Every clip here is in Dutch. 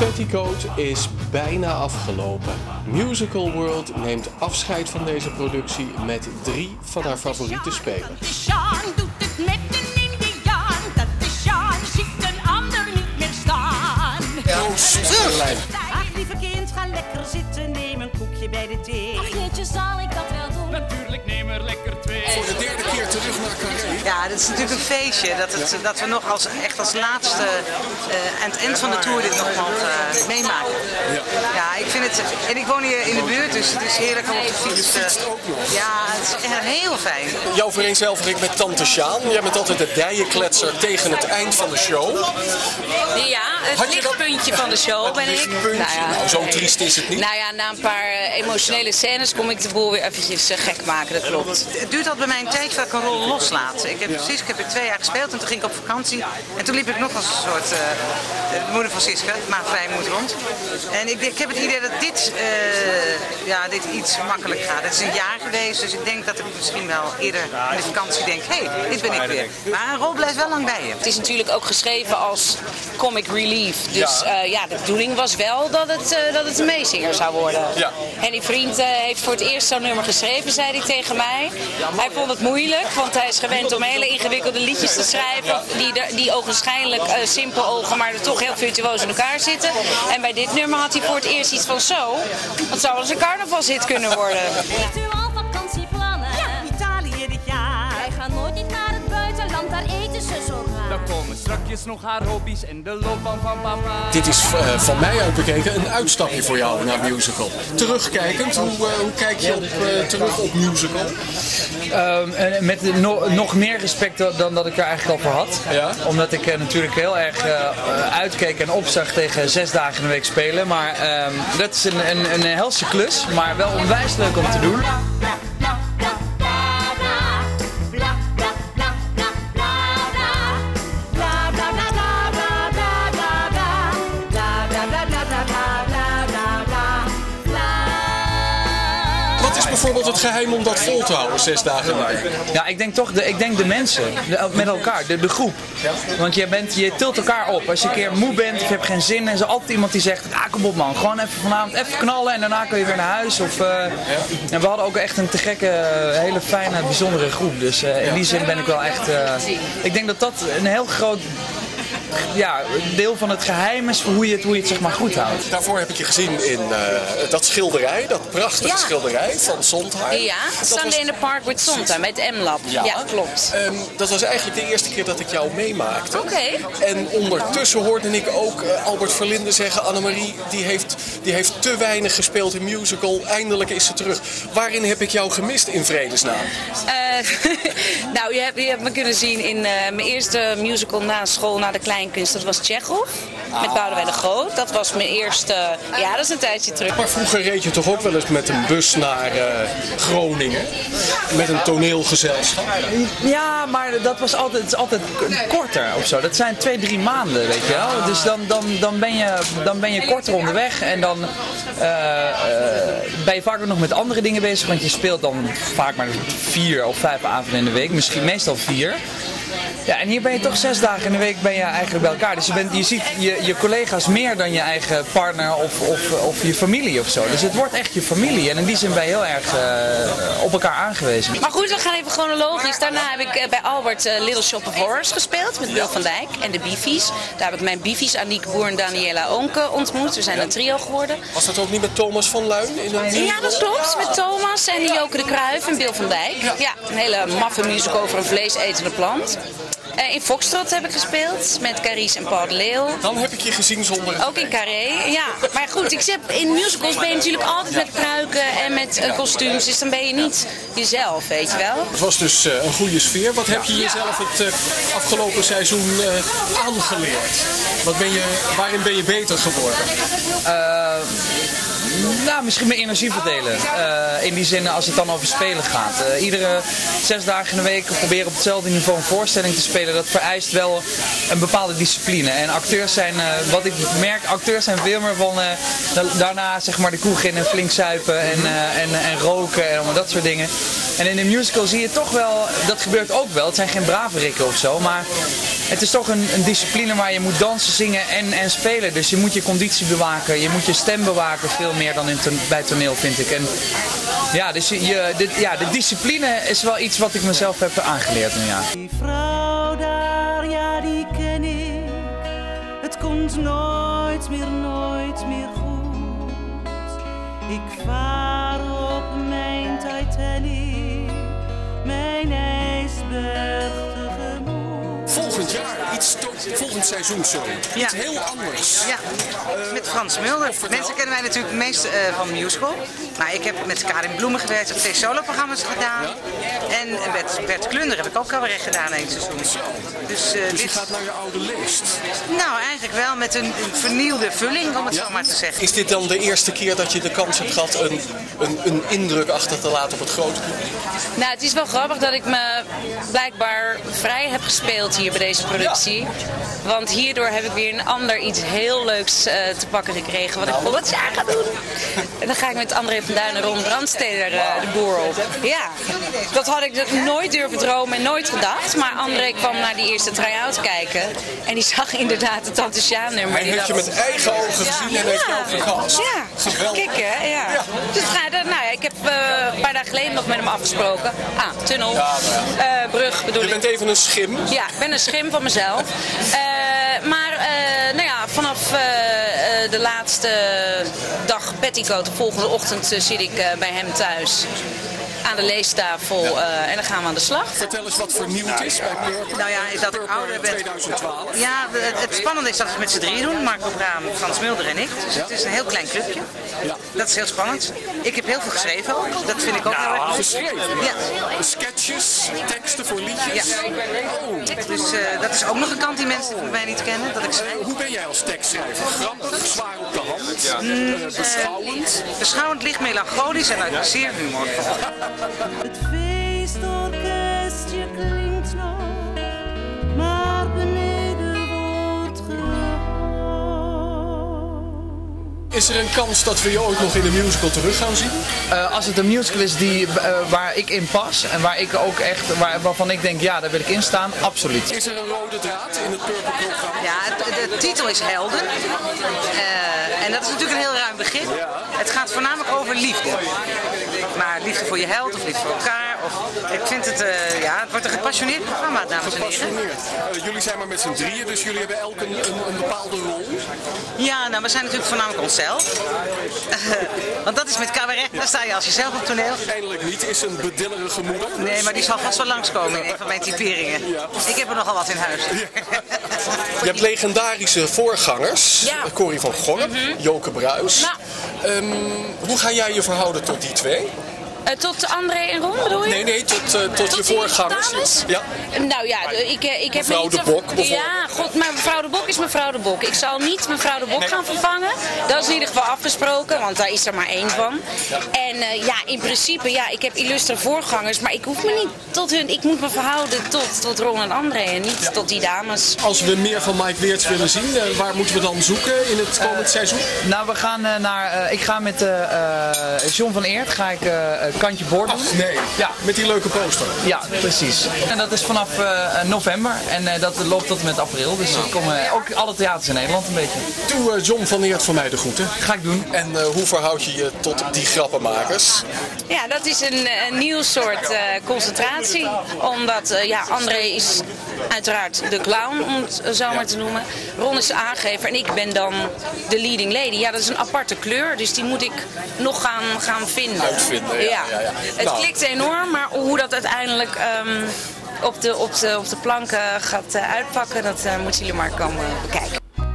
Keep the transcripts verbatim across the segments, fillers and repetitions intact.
Petticoat is bijna afgelopen. Musical World neemt afscheid van deze productie met drie van haar favoriete spelers. Sjaan doet het met een indiaan. Dat is Sjaan, ziet een ander niet meer staan. Ach, lieve kind, ga lekker zitten. Neem een koekje bij de thee. Ach jeetje, zal ik dat wel doen? Natuurlijk, neem er lekker twee. Voor de derde keer terug naar Carré. Ja, dat is natuurlijk een feestje. Dat, het, dat we nog als, echt als laatste uh, aan het eind van de tour dit nog uh, meemaken. Ja. ja, ik vind het... En ik woon hier in de buurt, dus het is heerlijk om op de fiets. Uh, ja, het is echt heel fijn. Jouw vereenzelviging met Tante Sjaan. Jij bent altijd de dijenkletser tegen het eind van de show. Ja, het lichtpuntje van de show ben ik. Nou ja, nou, zo triest is het niet. Nou ja, na een paar uh, emotionele scènes kom ik de boel weer eventjes uh, gek maken, dat klopt. Het duurt al bij mij een tijdje dat ik een rol loslaat. Ik heb precies, ik heb er twee jaar gespeeld en toen ging ik op vakantie. En toen liep ik nog als een soort uh, de moeder van Siska, maar vrij moet rond. En ik, ik heb het idee dat dit, uh, ja, dit iets makkelijk gaat. Het is een jaar geweest, dus ik denk dat ik misschien wel eerder in de vakantie denk, hé, hey, dit ben ik weer. Maar een rol blijft wel lang bij je. Het is natuurlijk ook geschreven als comic relief. Dus uh, ja, de bedoeling was wel dat het, uh, dat het een meezinger zou worden. Ja. Henny Vriend uh, heeft voor het eerst zo'n nummer geschreven, zei hij tegen mij. Hij vond het moeilijk, want hij is gewend om hele ingewikkelde liedjes te schrijven. Die, de, die ogenschijnlijk uh, simpel ogen, maar er toch heel virtuoos in elkaar zitten. En bij dit nummer had hij voor het eerst iets van zo. Dat zou wel eens een carnavalshit kunnen worden. Heeft u al vakantieplannen? Ja, Italië dit jaar. Wij gaan nooit niet naar het buitenland, daar eten ze zo graag. Dan komen strakjes nog haar hobby's en de loopbaan van papa. Dit is uh, van mij uit bekeken een uitstapje voor jou naar musical. Terugkijkend, hoe, uh, hoe kijk je op, uh, terug op musical? Um, en met no, nog meer respect dan, dan dat ik er eigenlijk al voor had. Ja? Omdat ik uh, natuurlijk heel erg uh, uitkeek en opzag tegen zes dagen in de week spelen. Maar um, dat is een, een, een helse klus, maar wel onwijs leuk om te doen. Bijvoorbeeld het geheim om dat vol te houden, zes dagen lang. Ja, ik denk toch de, ik denk de mensen, de, met elkaar, de, de groep. Want je, bent, je tilt elkaar op. Als je een keer moe bent of je hebt geen zin, en er is altijd iemand die zegt, ah kom op man, gewoon even vanavond even knallen en daarna kun je weer naar huis. Of, uh, en we hadden ook echt een te gekke, hele fijne, bijzondere groep. Dus uh, in die zin ben ik wel echt, uh, ik denk dat dat een heel groot... Ja, deel van het geheim is voor hoe je het, hoe je het zeg maar goed houdt. Daarvoor heb ik je gezien in uh, dat schilderij, dat prachtige ja. schilderij van Sondheim. Ja, Sunday was... in the Park with Sondheim, met M-Lab. Ja. ja, klopt. Um, dat was eigenlijk de eerste keer dat ik jou meemaakte. Oké. Okay. En ondertussen hoorde ik ook uh, Albert Verlinde zeggen, Annemarie, die heeft, die heeft te weinig gespeeld in musical, eindelijk is ze terug. Waarin heb ik jou gemist in vredesnaam? Uh, nou, je hebt, je hebt me kunnen zien in uh, mijn eerste musical na school, na de kleinkunst. Dat was Tchekhov, met Boudewijn de Groot. Dat was mijn eerste, ja, dat is een tijdje terug. Maar vroeger reed je toch ook wel eens met een bus naar uh, Groningen? Met een toneelgezelschap? Ja, maar dat was altijd, het is altijd korter of zo. Dat zijn twee, drie maanden, weet je wel. Dus dan, dan, dan, ben, je, dan ben je korter onderweg en dan uh, uh, ben je vaak ook nog met andere dingen bezig. Want je speelt dan vaak maar vier of vijf avonden in de week, misschien meestal vier. Ja, en hier ben je toch zes dagen in de week ben je eigenlijk bij elkaar. Dus je, bent, je ziet je, je collega's meer dan je eigen partner of, of, of je familie of zo. Dus het wordt echt je familie. En in die zin ben je heel erg uh, op elkaar aangewezen. Maar goed, we gaan even chronologisch. Daarna heb ik uh, bij Albert uh, Little Shop of Horrors gespeeld met Bill van Dijk en de Beefies. Daar heb ik mijn Beefies, Aniek Boer en Daniela Onke ontmoet. We zijn een trio geworden. Was dat ook niet met Thomas van Luijn? In een ja, dat klopt. Met Thomas en Joke de Kruijf en Bill van Dijk. Ja, ja een hele maffe musical over een vleesetende plant. Uh, in Foxtrot heb ik gespeeld met Carice en Paul de Leeuw. Dan heb ik je gezien zonder... Ook in Carré, ja. Maar goed, ik zeg, in musicals ben je natuurlijk altijd met pruiken en met uh, kostuums. Dus dan ben je niet jezelf, weet je wel. Het was dus uh, een goede sfeer. Wat heb je jezelf het uh, afgelopen seizoen uh, aangeleerd? Wat ben je, waarin ben je beter geworden? Uh, nou, misschien mijn energie verdelen. Uh, in die zin als het dan over spelen gaat. Uh, iedere zes dagen in de week proberen op hetzelfde niveau een voorstelling te spelen. Dat vereist wel een bepaalde discipline. En acteurs zijn, uh, wat ik merk, acteurs zijn veel meer van uh, daarna zeg maar de kroeg in en flink zuipen en, uh, en, en roken en allemaal dat soort dingen. En in de musical zie je toch wel, dat gebeurt ook wel. Het zijn geen brave rikken of zo, maar het is toch een, een discipline waar je moet dansen, zingen en, en spelen. Dus je moet je conditie bewaken, je moet je stem bewaken veel meer dan in ton, bij toneel, vind ik. En ja, dus je, je, de, ja, de discipline is wel iets wat ik mezelf heb aangeleerd nu, ja. Die vrouw daar, ja die ken ik. Het komt nooit meer, nooit meer goed. Ik vaar op mijn Titanic, mijn ijsberg tegemoet. Volgend jaar, iets to- volgend seizoen, sorry. Ja. Iets heel anders. Ja, met Frans Mulder. Mensen kennen mij natuurlijk het meest uh, van de musical. Maar ik heb met Karin Bloemen gewerkt, heb twee soloprogramma's gedaan. Ja. En met Bert Klunder heb ik ook cabaret gedaan één seizoen. Zo. Dus, uh, Dus je dit... gaat naar je oude leest. Nou, eigenlijk wel met een, een vernieuwde vulling, om het Ja. zo maar te zeggen. Is dit dan de eerste keer dat je de kans hebt gehad een, een, een indruk achter te laten op het grote publiek? Nou, het is wel grappig dat ik me blijkbaar vrij heb gespeeld hier bij deze productie. Want hierdoor heb ik weer een ander iets heel leuks uh, te pakken gekregen wat ik volgend jaar ga doen. En dan ga ik met André van Duin en Ron Brandsteder uh, de boer op. Ja, dat had ik nooit durven dromen en nooit gedacht. Maar André kwam naar die eerste try-out kijken en die zag inderdaad het Tante Sjaan nummer. Hij heeft je met eigen ogen gezien en heeft jou vergast. Ja, Geweldig. kijk hè, ja. Ja. Dus ga, nou ja, ik heb uh, een paar dagen geleden nog met hem afgesproken. Ah, tunnel, uh, brug bedoel Je ik. bent even een schim. Ja, ik ben een schim van mezelf. Uh, maar uh, nou ja, vanaf uh, uh, de laatste dag petticoat, de volgende ochtend uh, zit ik uh, bij hem thuis. Aan de leestafel uh, en dan gaan we aan de slag. Vertel eens wat vernieuwd is bij Purper. Nou ja, is dat ik Purper ouder ben. twintig twaalf. Ja, het, het spannende is dat we het met z'n drieën doen. Marco Braam, Frans Mulder en ik. Dus het is een heel klein clubje. Ja. Dat is heel spannend. Ik heb heel veel geschreven ook. Dat vind ik ook heel erg leuk. Geschreven? Ja. Sketches, teksten voor liedjes. Ja. Oh. Dus uh, dat is ook nog een kant die mensen van mij niet kennen. Dat ik schrijf. Hoe ben jij als tekstschrijver? Grappig, zwaar op de hand, uh, beschouwend. Uh, beschouwend, licht melancholisch en uit zeer humorvol. Het feestorkestje klinkt nog, maar beneden wordt gehoord. Is er een kans dat we je ooit nog in de musical terug gaan zien? Uh, als het een musical is die, uh, waar ik in pas en waar ik ook echt, waar, waarvan ik denk ja, daar wil ik in staan, absoluut. Is er een rode draad in het Purper-programma? Ja, het, de titel is Helden. Uh, en dat is natuurlijk een heel ruim begrip. Het gaat voornamelijk over liefde. Maar liefde voor je held of liefde voor elkaar. Of, ik vind het, uh, ja, het wordt een gepassioneerd programma, dames en heren. Gepassioneerd. Uh, jullie zijn maar met z'n drieën, dus jullie hebben elk een, een, een bepaalde rol. Ja, nou, we zijn natuurlijk voornamelijk onszelf. Want dat is met cabaret, daar sta je als jezelf op toneel. Eindelijk niet, is een bedillerige moeder. Nee, maar die zal vast wel langskomen in een van mijn typeringen. Ja. Ik heb er nogal wat in huis. Je hebt legendarische voorgangers. Ja. Corrie van Gorp, mm-hmm. Joke Bruis. Nou. Um, hoe ga jij je verhouden tot die twee? Uh, tot André en Ron bedoel je? Nee, nee, tot, uh, tot, tot je die voorgangers. dames? Ja. Nou ja, ik, ik heb Mevrouw niet... de Bok bijvoorbeeld. Ja, god, maar mevrouw de Bok is mevrouw de Bok. Ik zal niet mevrouw de Bok nee. gaan vervangen. Dat is in ieder geval afgesproken, want daar is er maar één van. Ja. En uh, ja, in principe, ja, ik heb illustre voorgangers, maar ik hoef me niet tot hun... Ik moet me verhouden tot, tot Ron en André en niet ja. tot die dames. Als we meer van Mike Weerts willen zien, uh, waar moeten we dan zoeken in het komend uh, seizoen? Nou, we gaan uh, naar... Uh, ik ga met uh, uh, John van Eert, ga ik uh, Kantje Boord doen. Nee, ja, met die leuke poster. Ja, precies. En dat is vanaf uh, november en uh, dat loopt tot en met april. Dus er komen ook alle theaters in Nederland een beetje. Doe uh, John van Eert voor mij de groeten. Ga ik doen. En uh, hoe verhoud je je tot die grappenmakers? Ja, dat is een, een nieuw soort uh, concentratie. Omdat, uh, ja, André is uiteraard de clown, om het zo maar te noemen. Ron is de aangever en ik ben dan de leading lady. Ja, dat is een aparte kleur, dus die moet ik nog gaan, gaan vinden. Uitvinden, ja. ja. ja, ja. Het nou. klikt enorm, maar hoe dat uiteindelijk um, op, de, op, de, op de planken gaat uh, uitpakken, dat uh, moeten jullie maar komen bekijken.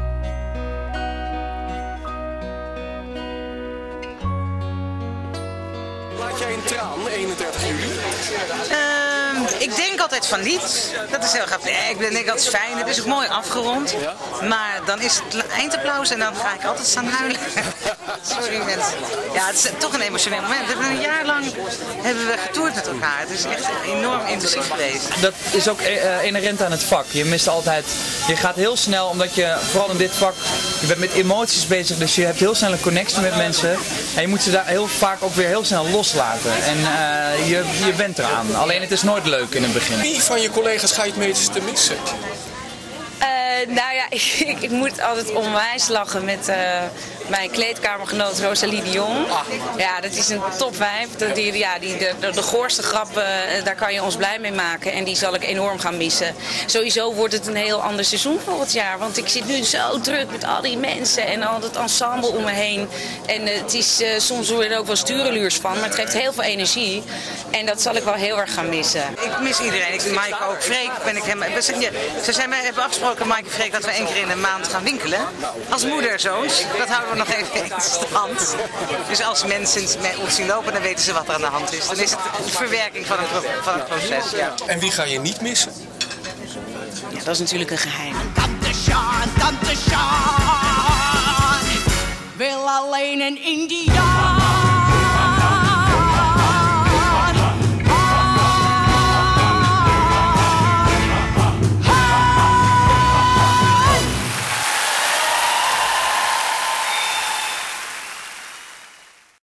Laat jij een traan, eenendertig juli? Uh, ik denk altijd van niet. Dat is heel grappig. Nee, ik denk dat is fijn. Het is ook mooi afgerond. Ja? Maar dan is het eindapplaus en dan ga ik altijd staan huilen. Sorry mensen. Ja, het is toch een emotioneel moment. We hebben een jaar lang hebben we getoerd met elkaar. Het is echt enorm intensief geweest. Dat is ook uh, inherent aan het vak. Je mist altijd, je gaat heel snel, omdat je vooral in dit vak, je bent met emoties bezig, dus je hebt heel snel een connectie met mensen. En je moet ze daar heel vaak ook weer heel snel loslaten. En uh, je, je bent eraan. Alleen het is nooit leuk in het begin. Wie van je collega's ga je het meeste missen? nou ja, ik, ik moet altijd onwijs lachen met uh, mijn kleedkamergenoot Rosalie de Jong. Ja, dat is een topwijf. Die, ja, die, de, de, de goorste grappen, daar kan je ons blij mee maken. En die zal ik enorm gaan missen. Sowieso wordt het een heel ander seizoen volgend jaar. Want ik zit nu zo druk met al die mensen en al dat ensemble om me heen. En uh, het is, uh, soms word je er ook wel stureluurs van, maar het geeft heel veel energie. En dat zal ik wel heel erg gaan missen. Ik mis iedereen. Ik Maaike ook. Freek ben ik hem. Ze zijn mij hebben afgesproken, Maaike en Freek, dat we één keer in de maand gaan winkelen. Als moederzoons. Dat houden we nog even in stand. Dus als mensen ons zien lopen, dan weten ze wat er aan de hand is. Dan is het een verwerking van een, pro van een proces. Ja. En wie ga je niet missen? Ja, dat is natuurlijk een geheim. Tante Sjaan, Tante Sjaan wil alleen een Indiaan.